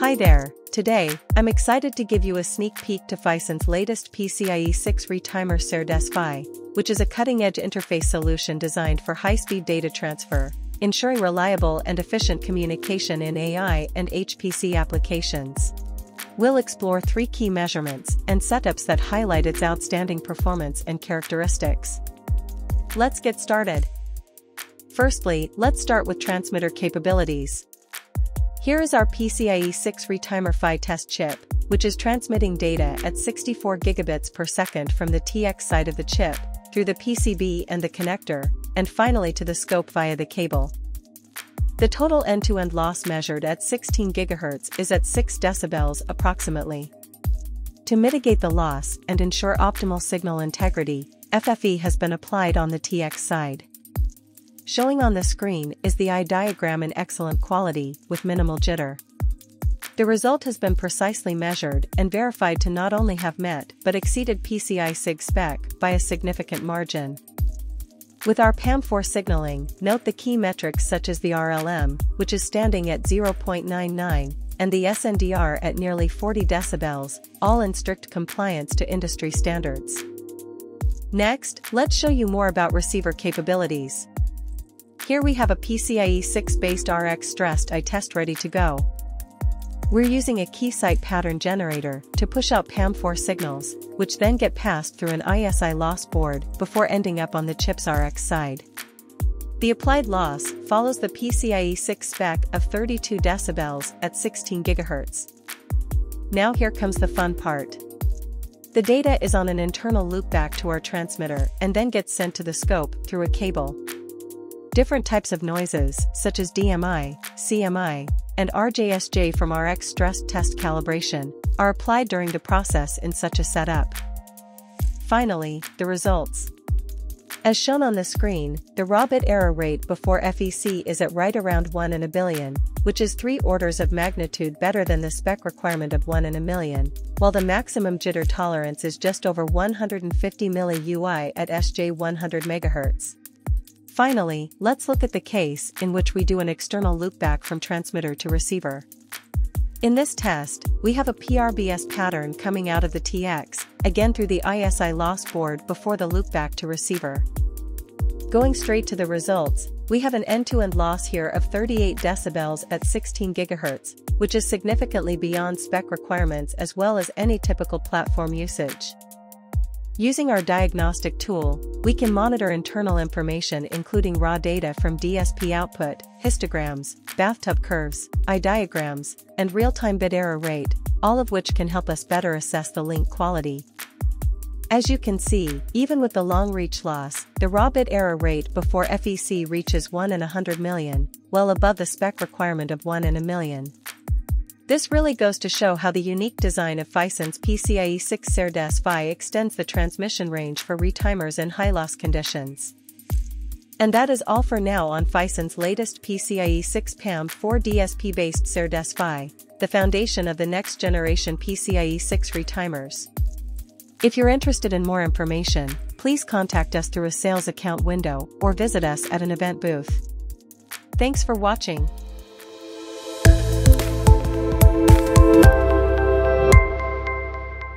Hi there, today, I'm excited to give you a sneak peek to Phison's latest PCIe6 Retimer SerDes PHY, which is a cutting-edge interface solution designed for high-speed data transfer, ensuring reliable and efficient communication in AI and HPC applications. We'll explore 3 key measurements and setups that highlight its outstanding performance and characteristics. Let's get started. Firstly, let's start with transmitter capabilities. Here is our PCIe6 Retimer PHY test chip, which is transmitting data at 64 gigabits per second from the TX side of the chip, through the PCB and the connector, and finally to the scope via the cable. The total end-to-end loss measured at 16 GHz is at 6 decibels approximately. To mitigate the loss and ensure optimal signal integrity, FFE has been applied on the TX side. Showing on the screen is the eye diagram in excellent quality, with minimal jitter. The result has been precisely measured and verified to not only have met but exceeded PCIe6 spec by a significant margin. With our PAM4 signaling, note the key metrics such as the RLM, which is standing at 0.99, and the SNDR at nearly 40 decibels, all in strict compliance to industry standards. Next, let's show you more about receiver capabilities. Here we have a PCIe6-based RX stressed eye test ready to go. We're using a key-site pattern generator to push out PAM4 signals, which then get passed through an ISI loss board before ending up on the chip's RX side. The applied loss follows the PCIe6 spec of 32 decibels at 16 GHz. Now here comes the fun part. The data is on an internal loopback to our transmitter and then gets sent to the scope through a cable. Different types of noises, such as DMI, CMI, and RJSJ from RX stress test calibration, are applied during the process in such a setup. Finally, the results. As shown on the screen, the raw bit error rate before FEC is at right around 1 in a billion, which is 3 orders of magnitude better than the spec requirement of 1 in a million, while the maximum jitter tolerance is just over 150 mili at SJ 100 MHz. Finally, let's look at the case in which we do an external loopback from transmitter to receiver. In this test, we have a PRBS pattern coming out of the TX, again through the ISI loss board before the loopback to receiver. Going straight to the results, we have an end-to-end loss here of 38 decibels at 16 GHz, which is significantly beyond spec requirements as well as any typical platform usage. Using our diagnostic tool, we can monitor internal information including raw data from DSP output, histograms, bathtub curves, eye diagrams, and real-time bit error rate, all of which can help us better assess the link quality. As you can see, even with the long reach loss, the raw bit error rate before FEC reaches 1 in 100 million, well above the spec requirement of 1 in a million. This really goes to show how the unique design of Phison's PCIe6 SerDes PHY extends the transmission range for retimers in high-loss conditions. And that is all for now on Phison's latest PCIe6 PAM4 DSP-based SerDes PHY, the foundation of the next-generation PCIe6 retimers. If you're interested in more information, please contact us through a sales account window or visit us at an event booth. Thanks for watching.